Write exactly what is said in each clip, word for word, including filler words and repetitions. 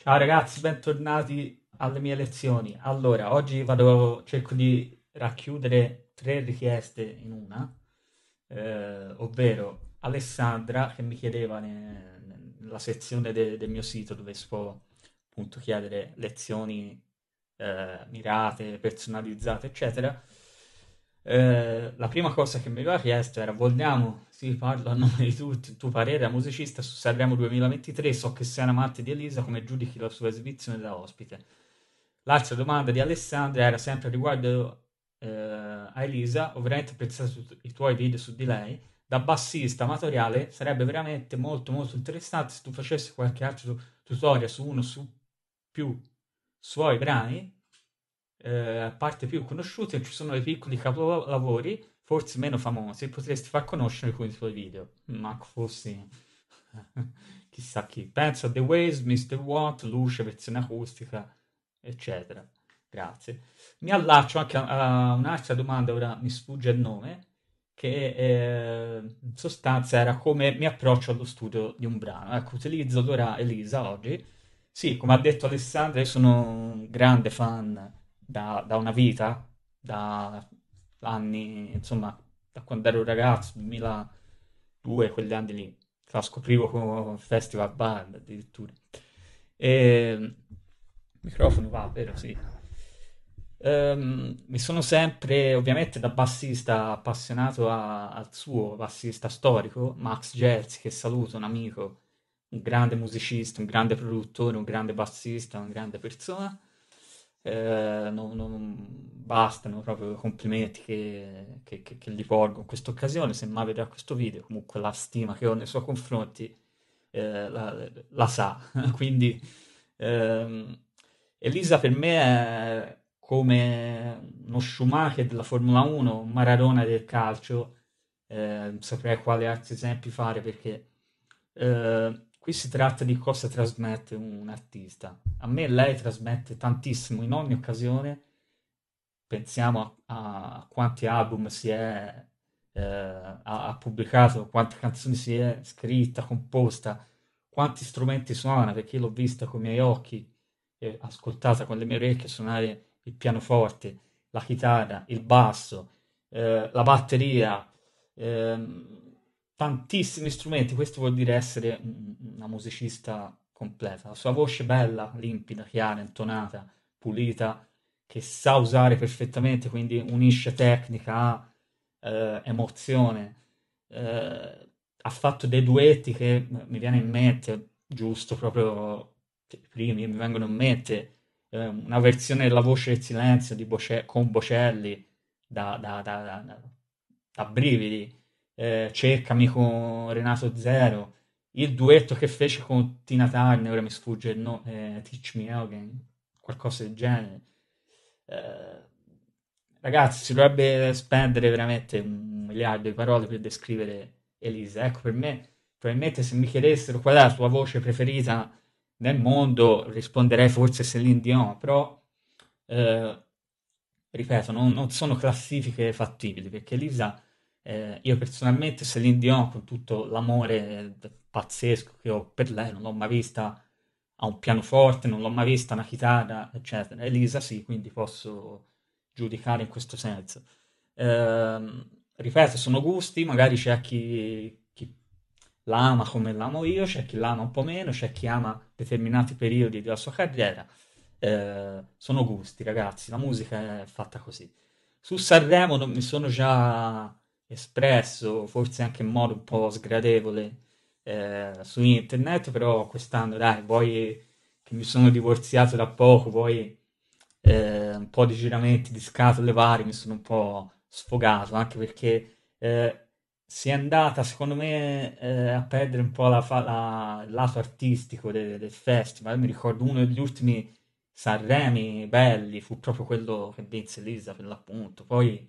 Ciao ragazzi, bentornati alle mie lezioni. Allora, oggi vado, cerco di racchiudere tre richieste in una, eh, ovvero Alessandra che mi chiedeva ne- nella sezione de- del mio sito dove si può appunto chiedere lezioni eh, mirate, personalizzate, eccetera. Eh, la prima cosa che mi aveva chiesto era: vogliamo, sì, parlo a nome di tutti, il tuo parere da musicista su Sanremo duemilaventitré, so che sei un amante di Elisa, come giudichi la sua esibizione da ospite? L'altra domanda di Alessandra era sempre riguardo eh, a Elisa: ho veramente apprezzato i tuoi video su di lei, da bassista amatoriale sarebbe veramente molto molto interessante se tu facessi qualche altro tutorial su uno su più suoi brani, eh, a parte più conosciuti, ci sono dei piccoli capolavori, forse meno famosi, potresti far conoscere con i tuoi video. Ma fossi chissà chi. Penso a The Ways, mister Watt, Luce, versione acustica, eccetera. Grazie. Mi allaccio anche a, a un'altra domanda, ora mi sfugge il nome, che eh, in sostanza era come mi approccio allo studio di un brano. Ecco, utilizzo allora Elisa oggi. Sì, come ha detto Alessandra, io sono un grande fan da, da una vita, da anni, insomma, da quando ero ragazzo, duemiladue, quegli anni lì, che la scoprivo con Festival Band addirittura. E... microfono va, vero? Sì. Ehm, mi sono sempre, ovviamente, da bassista appassionato a- al suo bassista storico, Max Gelsi, che saluto, un amico, un grande musicista, un grande produttore, un grande bassista, una grande persona. Eh, non, non bastano proprio i complimenti che, che- che- che gli porgo in questa occasione. Se mai vedrà questo video, comunque la stima che ho nei suoi confronti eh, la, la sa. Quindi ehm, Elisa per me è come uno Schumacher della Formula uno, un Maradona del calcio. Eh, non saprei quali altri esempi fare perché eh, qui si tratta di cosa trasmette un artista. A me lei trasmette tantissimo in ogni occasione. Pensiamo a, a quanti album si è, eh, ha, ha pubblicato, quante canzoni si è scritta, composta, quanti strumenti suona, perché io l'ho vista con i miei occhi e ascoltata con le mie orecchie suonare il pianoforte, la chitarra, il basso, eh, la batteria, ehm, tantissimi strumenti. Questo vuol dire essere un- una musicista completa. La sua voce bella, limpida, chiara, intonata, pulita, che sa usare perfettamente, quindi unisce tecnica a eh, emozione. Eh, ha fatto dei duetti che mi viene in mente, giusto proprio i primi mi vengono in mente, eh, una versione della voce del silenzio di Boce- con Bocelli da, da, da, da, da- da brividi, eh, Cercami con Renato Zero, il duetto che fece con Tina Turner, ora mi sfugge il nome, eh, Teach Me Again, qualcosa del genere. Eh, ragazzi, si dovrebbe spendere veramente un miliardo di parole per descrivere Elisa. Ecco, per me, probabilmente se mi chiedessero qual è la tua voce preferita nel mondo, risponderei forse Celine Dion, però, eh, ripeto, non, non sono classifiche fattibili, perché Elisa, eh, io personalmente Celine Dion, con tutto l'amore pazzesco che ho per lei, non l'ho mai vista a un pianoforte, non l'ho mai vista una chitarra, eccetera. Elisa sì, quindi posso giudicare in questo senso. Ehm, ripeto, sono gusti, magari c'è chi, chi la ama come l'amo io, c'è chi la ama un po' meno, c'è chi ama determinati periodi della sua carriera. Eh, sono gusti, ragazzi, la musica è fatta così. Su Sanremo non mi sono già espresso, forse anche in modo un po' sgradevole, eh, su internet, però quest'anno, dai, vuoi che mi sono divorziato da poco, poi eh, un po' di giramenti di scatole varie, mi sono un po' sfogato, anche perché eh, si è andata, secondo me, eh, a perdere un po' la fa- la- il lato artistico de- del festival. Io mi ricordo uno degli ultimi Sanremi belli, fu proprio quello che vinse Elisa per l'appunto. Poi,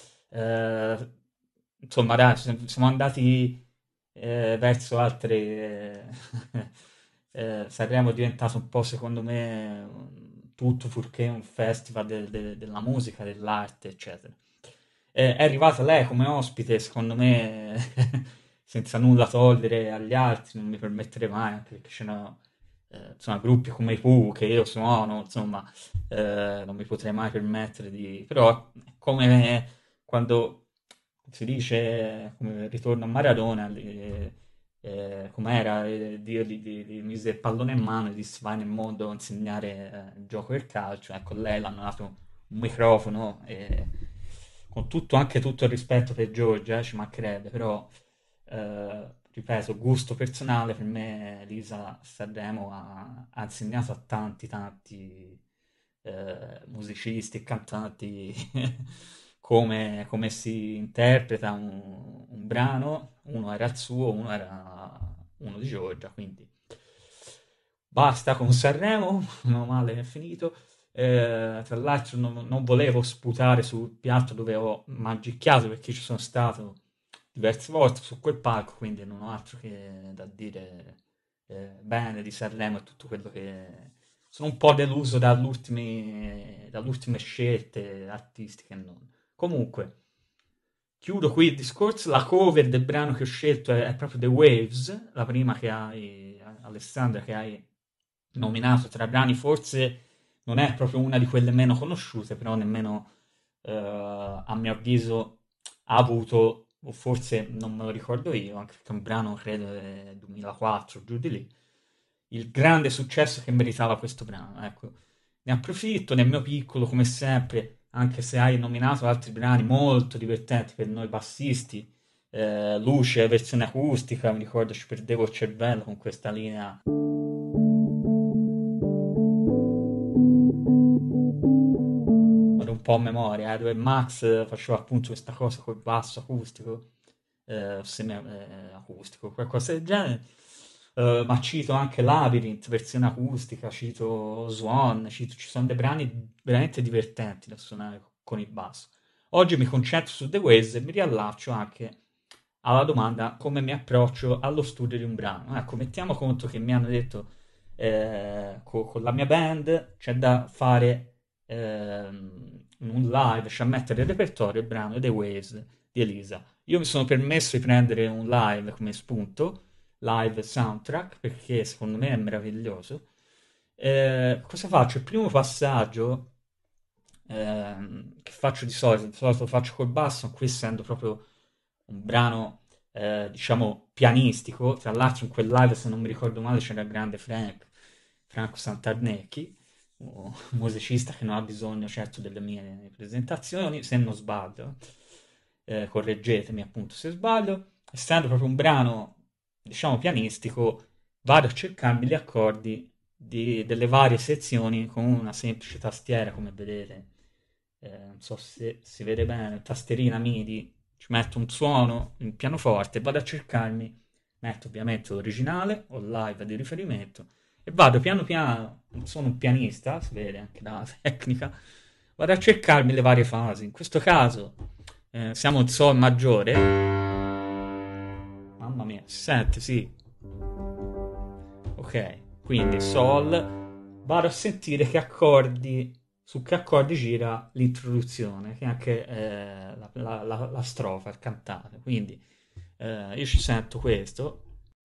eh, insomma, dai, siamo siamo andati eh, verso altre... eh, eh, Sanremo è diventato un po', secondo me, un- tutto fuorché un festival de- de- della musica, dell'arte, eccetera. Eh, è arrivata lei come ospite, secondo me, senza nulla togliere agli altri, non mi permetterei mai, anche perché ce n'ho eh, insomma, gruppi come i Pooh che io suono, insomma, eh, non mi potrei mai permettere di... però è come quando si dice, come ritorno a Maradona, eh, eh, com'era, eh, Dio gli, gli- gli mise il pallone in mano e disse vai nel mondo a insegnare eh, il gioco del calcio, ecco, lei l'hanno dato un microfono e con tutto, anche tutto il rispetto per Giorgia, eh, ci mancherebbe, però eh, ripeto, gusto personale, per me Elisa Sanremo ha, ha insegnato a tanti, tanti eh, musicisti e cantanti come, come si interpreta un, un brano, uno era il suo, uno era uno di Giorgia, quindi basta con Sanremo, meno male che è finito. Eh, tra l'altro non, non volevo sputare sul piatto dove ho mangiicchiato perché ci sono stato diverse volte su quel palco, quindi non ho altro che da dire eh, bene di Sanremo e tutto quello che... Sono un po' deluso dall'ultime, dalle ultime scelte artistiche. Non. Comunque, chiudo qui il discorso. La cover del brano che ho scelto è, è proprio The Waves, la prima che hai, Alessandra, che hai nominato tra i brani. Forse non è proprio una di quelle meno conosciute, però nemmeno eh, a mio avviso ha avuto, o forse non me lo ricordo io, anche perché è un brano credo del duemilaquattro, giù di lì, il grande successo che meritava questo brano. Ecco, ne approfitto nel mio piccolo, come sempre, anche se hai nominato altri brani molto divertenti per noi bassisti. Eh, Luce, versione acustica, mi ricordo ci perdevo il cervello con questa linea. Vado un po' a memoria, eh, dove Max faceva appunto questa cosa col basso acustico, eh, semi eh, acustico, qualcosa del genere. Eh, ma cito anche Labyrinth, versione acustica, cito Swan, cito- ci sono dei brani veramente divertenti da suonare con il basso. Oggi mi concentro su The Ways e mi riallaccio anche alla domanda come mi approccio allo studio di un brano. Ecco, mettiamo conto che mi hanno detto eh, co- con la mia band c'è da fare ehm, un live, cioè mettere il repertorio il brano The Ways di Elisa. Io mi sono permesso di prendere un live come spunto, live soundtrack, perché secondo me è meraviglioso. Eh, cosa faccio? Il primo passaggio ehm, che faccio di solito, di solito lo faccio col basso, qui essendo proprio un brano, eh, diciamo, pianistico. Tra l'altro in quel live, se non mi ricordo male, c'era il grande Frank, Franco Santarnecchi, un musicista che non ha bisogno certo delle mie presentazioni, se non sbaglio. Eh, correggetemi appunto se sbaglio. Essendo proprio un brano, diciamo, pianistico, vado a cercarmi gli accordi di- delle varie sezioni con una semplice tastiera, come vedete. Eh, non so se si vede bene, tasterina MIDI, ci metto un suono in pianoforte, vado a cercarmi, metto ovviamente l'originale o il live di riferimento e vado piano piano, non sono un pianista, si vede anche dalla tecnica, vado a cercarmi le varie fasi. In questo caso eh, siamo in Sol maggiore, mamma mia, si sente, sì, ok, quindi Sol, vado a sentire che accordi, su che accordi gira l'introduzione, che è anche eh, la, la- la- la strofa, il cantare. Quindi eh, io ci sento questo.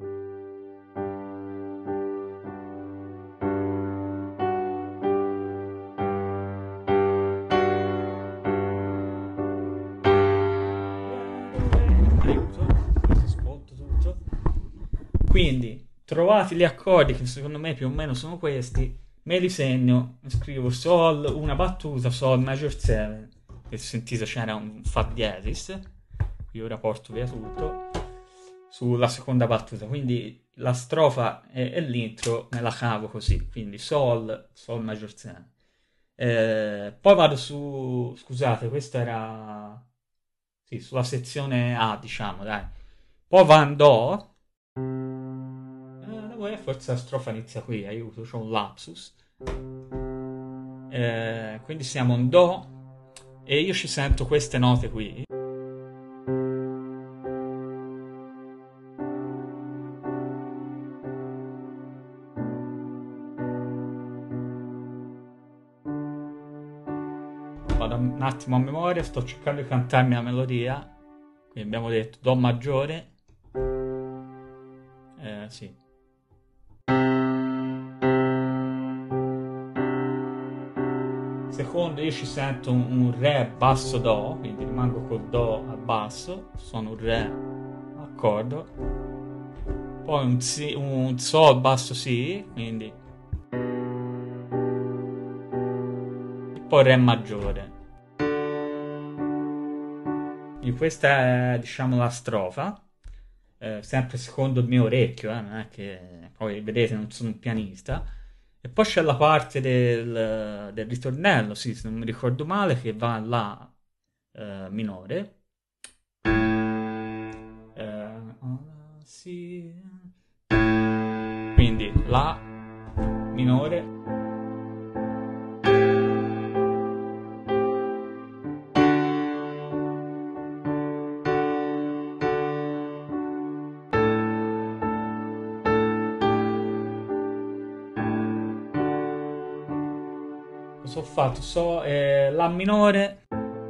Aiuto, così smonto tutto. Quindi, trovati gli accordi, che secondo me più o meno sono questi, me li segno, scrivo Sol, una battuta, Sol major sette, che sentite c'era un Fa diesis, io ora porto via tutto, sulla seconda battuta, quindi la strofa e, e l'intro me la cavo così, quindi Sol, Sol major sette. Eh, poi vado su, scusate, questa era, sì, sulla sezione A, diciamo, dai. Poi va in Do, eh, forse la strofa inizia qui, aiuto, c'ho un lapsus. Eh, quindi siamo in Do e io ci sento queste note qui. Vado un attimo a memoria, sto cercando di cantarmi la melodia. Quindi abbiamo detto Do maggiore. Eh, sì. secondo io ci sento un, un re basso do, quindi rimango col do al basso, suono un re accordo, poi un, si, un sol basso si, quindi e poi re maggiore. Quindi questa è, diciamo, la strofa, eh, sempre secondo il mio orecchio, eh, non è che poi vedete non sono un pianista. E poi c'è la parte del, del ritornello, sì, se non mi ricordo male, che va in La eh, minore. Eh, sì. Quindi La minore. Cosa ho fatto? So eh, La minore,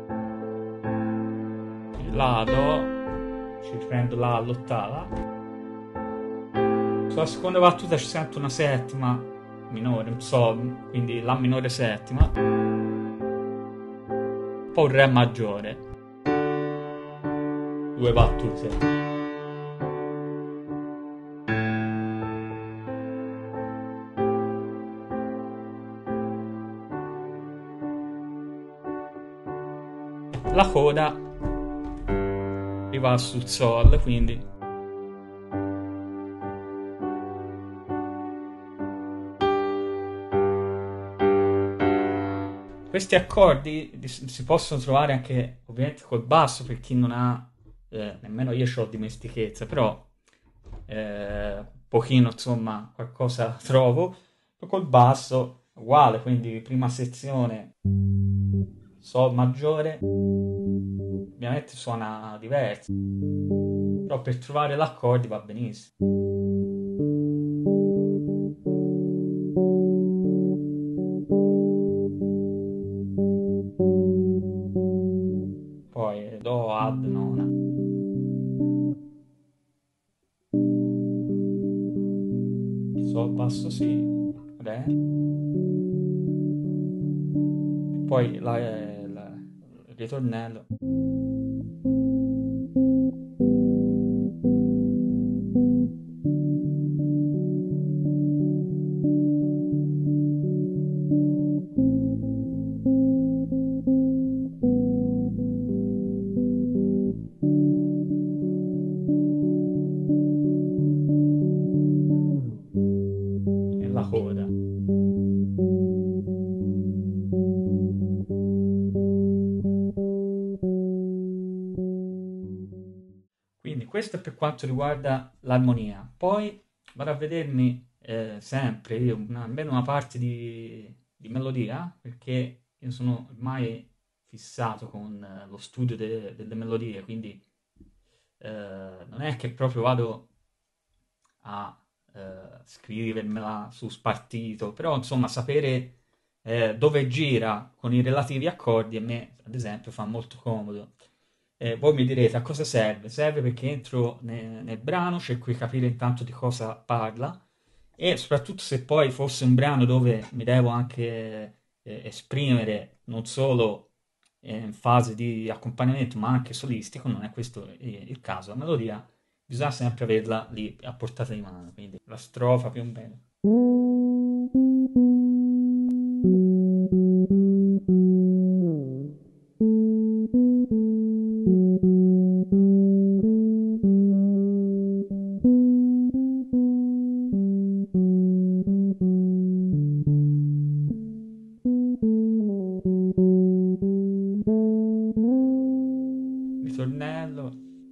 La do, ci riprendo La all'ottava. Sulla seconda battuta ci sento una settima minore, un Sol, quindi La minore settima, poi un Re maggiore, due battute. La coda arriva sul Sol, quindi questi accordi si possono trovare anche ovviamente col basso per chi non ha, eh, nemmeno io ho dimestichezza, però eh, un pochino insomma qualcosa trovo, poi col basso uguale, quindi prima sezione Sol maggiore, ovviamente suona diverso, però per trovare l'accordi va benissimo. Poi do ad nona. Sol basso si, re. Poi la, la, il ritornello. E la coda. Quindi questo è per quanto riguarda l'armonia. Poi vado a vedermi eh, sempre io una- almeno una parte di, di melodia, perché io sono ormai fissato con eh, lo studio de- delle melodie, quindi eh, non è che proprio vado a eh, scrivermela su spartito, però insomma sapere eh, dove gira con i relativi accordi a me, ad esempio, fa molto comodo. Eh, voi mi direte a cosa serve? Serve perché entro ne- nel brano, cerco di capire intanto di cosa parla e soprattutto se poi fosse un brano dove mi devo anche eh, esprimere non solo eh, in fase di accompagnamento ma anche solistico, non è questo eh, il caso, la melodia bisogna sempre averla lì a portata di mano, quindi la strofa più o meno. Ritornello.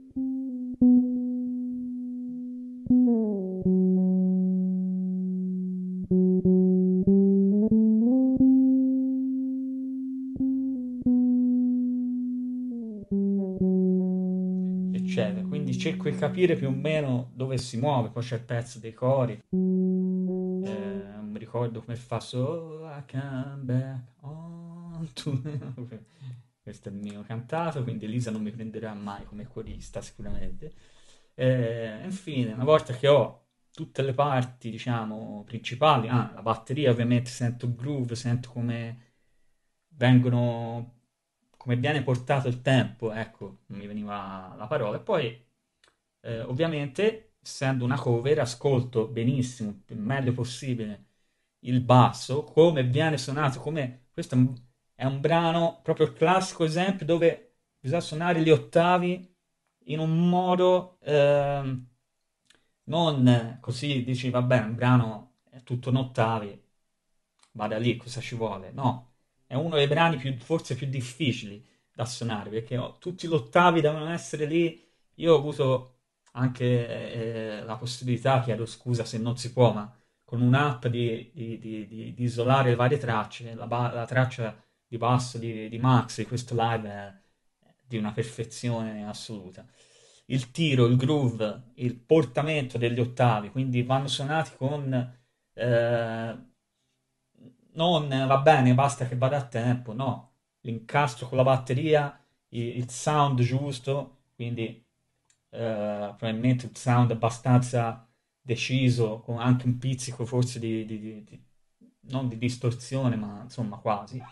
Eccetera. Quindi cerco di capire più o meno dove si muove, poi c'è il pezzo dei cori. Eh, non mi ricordo come fa So I come back on to... Questo è il mio cantato, quindi Elisa non mi prenderà mai come corista sicuramente. Eh, infine, una volta che ho tutte le parti, diciamo, principali, ah, la batteria ovviamente sento il groove, sento come vengono, come viene portato il tempo, ecco, non mi veniva la parola, e poi eh, ovviamente, essendo una cover, ascolto benissimo, il meglio possibile, il basso, come viene suonato, come questo è un, è un brano, proprio il classico esempio dove bisogna suonare gli ottavi in un modo ehm, non così dici, vabbè, un brano è tutto in ottavi, vada lì, cosa ci vuole? No, è uno dei brani più, forse più difficili da suonare perché oh, tutti gli ottavi devono essere lì. Io ho avuto anche eh, la possibilità, chiedo scusa se non si può, ma con un'app di, di- di- di- di isolare le varie tracce, la, ba- la traccia di basso di, di Max di questo live è di una perfezione assoluta. Il tiro, il groove, il portamento degli ottavi, quindi vanno suonati con eh, non va bene, basta che vada a tempo, no, l'incastro con la batteria, i- il, sound giusto, quindi eh, probabilmente il sound abbastanza deciso, con anche un pizzico forse di, di- di- di- non di distorsione, ma insomma quasi.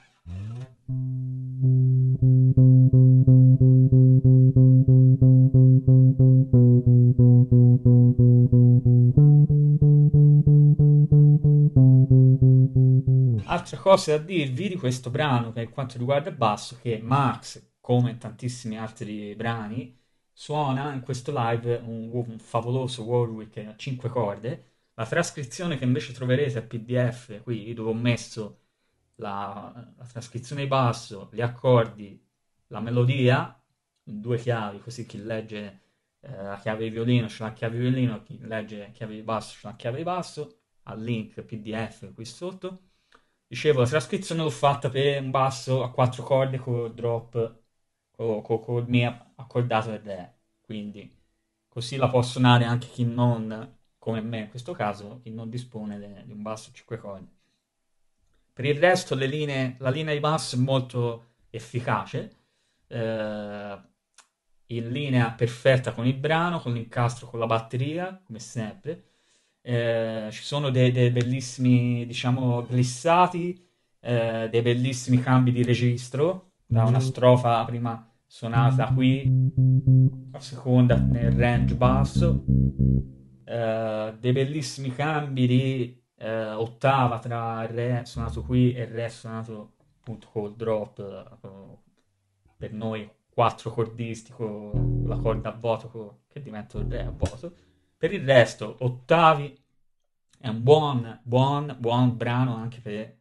Altre cose da dirvi di questo brano per quanto riguarda il basso, che Max, come in tantissimi altri brani, suona in questo live un, un favoloso Warwick a cinque corde. La trascrizione che invece troverete a P D F, qui dove ho messo la, la trascrizione di basso, gli accordi, la melodia, in due chiavi, così chi legge eh, la chiave di violino c'è la chiave di violino, chi legge la chiave di basso c'è la chiave di basso, al link P D F qui sotto. Dicevo, la trascrizione l'ho fatta per un basso a quattro corde con drop, con, con, con il mio accordato del re, quindi così la può suonare anche chi non, come me in questo caso, chi non dispone de- di un basso a cinque corde. Per il resto le linee, la linea di basso è molto efficace, eh, in linea perfetta con il brano, con l'incastro, con la batteria, come sempre. Eh, ci sono dei, dei bellissimi, diciamo, glissati, eh, dei bellissimi cambi di registro, da una strofa prima suonata qui, la seconda nel range basso, eh, dei bellissimi cambi di eh, ottava tra il re suonato qui e il re suonato appunto col drop, eh, per noi quattro cordisti con la corda a vuoto co- che diventa il re a vuoto. Per il resto, ottavi è un buon, buon, buon brano anche per,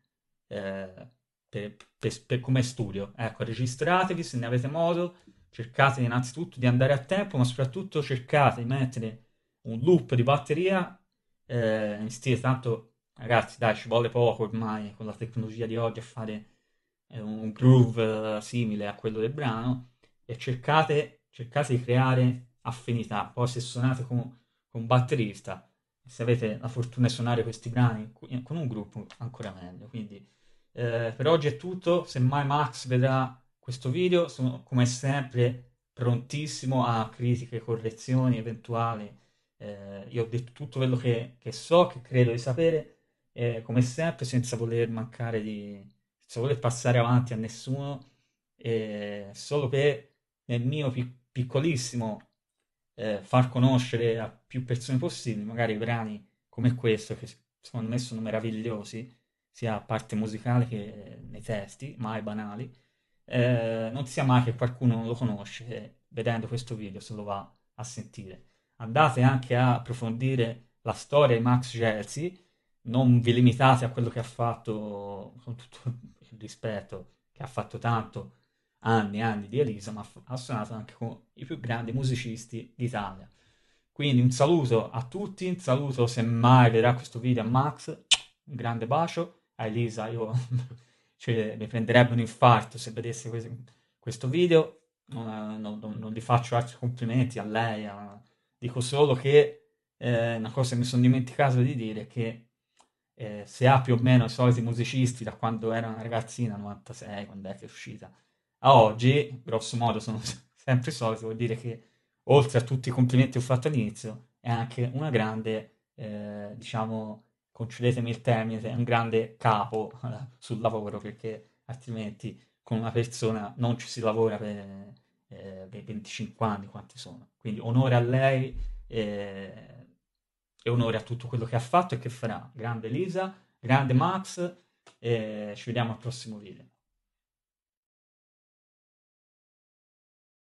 eh, per- per- per- come studio. Ecco, registratevi se ne avete modo, cercate innanzitutto di andare a tempo, ma soprattutto cercate di mettere un loop di batteria eh, in stile tanto, ragazzi, dai, ci vuole poco ormai con la tecnologia di oggi a fare eh, un groove eh, simile a quello del brano e cercate, cercate di creare affinità. Poi se suonate con, con un batterista, se avete la fortuna di suonare questi brani con un gruppo, ancora meglio. Quindi eh, per oggi è tutto. Semmai Max vedrà questo video, sono come sempre prontissimo a critiche, correzioni eventuali. Eh, io ho detto tutto quello che, che so, che credo di sapere, eh, come sempre, senza voler mancare di, senza voler passare avanti a nessuno, eh, solo per nel mio pi- piccolissimo eh, far conoscere a più persone possibili, magari brani come questo, che secondo me sono meravigliosi, sia a parte musicale che nei testi, mai banali. Eh, non sia mai che qualcuno non lo conosce e vedendo questo video se lo va a sentire. Andate anche a approfondire la storia di Max Gelsi, non vi limitate a quello che ha fatto, con tutto il rispetto, che ha fatto tanto anni e anni di Elisa, ma ha suonato anche con i più grandi musicisti d'Italia. Quindi un saluto a tutti, un saluto se mai vedrà questo video a Max, un grande bacio, a Elisa io cioè, mi prenderebbe un infarto se vedesse que- questo video, non, non- non- non gli faccio altri complimenti a lei, a- dico solo che eh, una cosa che mi sono dimenticato di dire è che eh, se ha più o meno i soliti musicisti da quando era una ragazzina, novantasei, quando è che è uscita, a oggi, grosso modo, sono sempre i soliti, vuol dire che oltre a tutti i complimenti che ho fatto all'inizio, è anche una grande, eh, diciamo, concedetemi il termine, è un grande capo eh, sul lavoro perché altrimenti con una persona non ci si lavora per, eh, per venticinque anni, quanti sono. Quindi onore a lei eh, e onore a tutto quello che ha fatto e che farà. Grande Elisa, grande Max, e ci vediamo al prossimo video.